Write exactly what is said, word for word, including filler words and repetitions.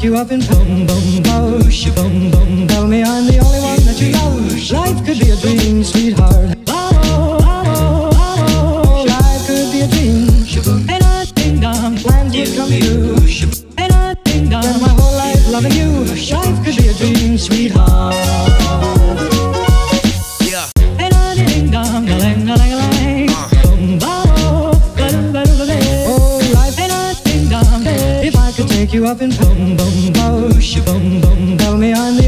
take you up in boom boom boom boom boom. Tell me I'm the only one that you love. Life could be a dream, sweetheart. Oh, oh, oh, life could be a dream. And I ding dong, plans would come true. And I ding dong, spend my whole life loving you. Life could be a dream, sweetheart. Yeah. And I ding dong, a lang a lang a lang. Boom boom, oh, life and I ding dong. If I could take you up in boom boom boom boom boom. Tell me I'm the